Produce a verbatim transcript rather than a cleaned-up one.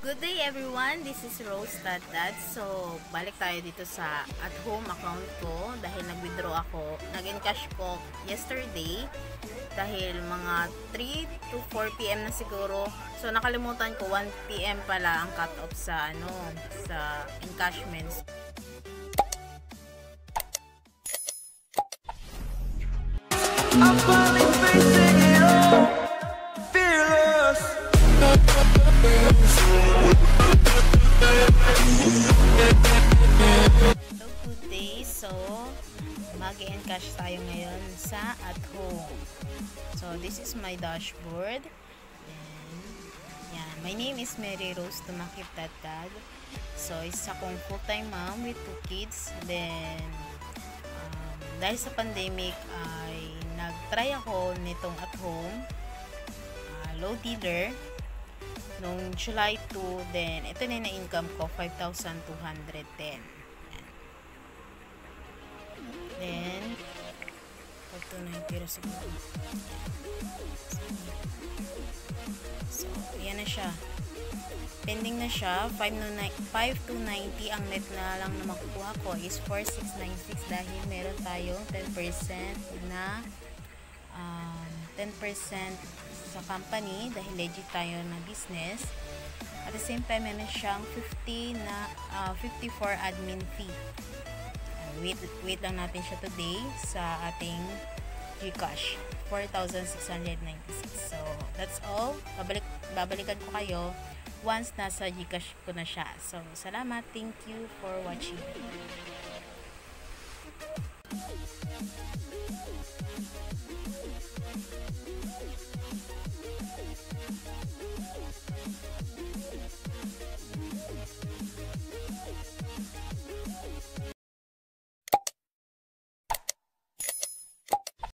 Good day everyone, this is Rose Tatat. So, balik tayo dito sa at home account ko dahil nag-withdraw ako, nag-encash ko yesterday dahil mga three to four p m na siguro. So, nakalimutan ko one p m pala ang cut-off sa ano, sa encashments. I'm finally facing it all, fearless. So, good day. So, mag-encash tayo ngayon sa at home. So, this is my dashboard. Then, yan. My name is Mary Rose Tumakip Tatad. So, isa akong full-time mom with two kids. Then, um, dahil sa pandemic, ay nag-try ako nitong at home uh, low dealer nung July two. Then ito na yung na-income ko, five thousand two hundred ten. Then ito na yung pira siguro. So yan na siya, pending na siya. Five to ninety ang net na lang na makukuha ko is four six nine six dahil meron tayong ten percent na um, ten percent sa company dahil legit tayo na business. At the same time, meron siyang fifty na uh, fifty-four admin fee. Uh, wait, wait lang natin siya today sa ating Gcash, four thousand six hundred ninety-six. So, that's all. Babalik, babalikan ko kayo once nasa Gcash ko na siya. So, salamat. Thank you for watching.